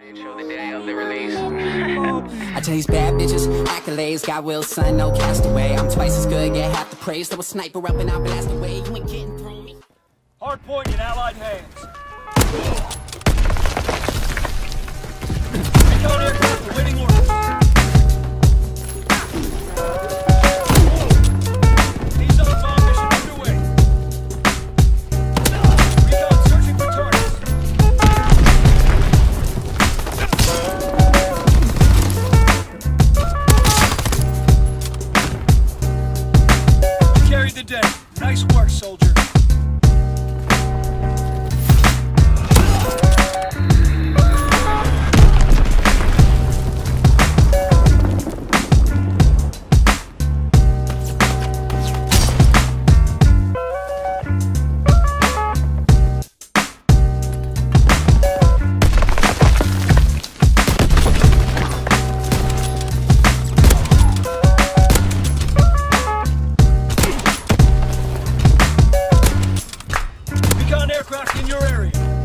Show the day of the release. I chase bad bitches, accolades, got will, son, no castaway. I'm twice as good, get half the praise. Throw a sniper up and I'll blast away. You ain't getting through me. Hard point in Allied hands. Recon aircraft awaiting orders. He's on bomb mission underway. Recon searching for targets. Carried the day. Nice work, soldier. Aircraft in your area.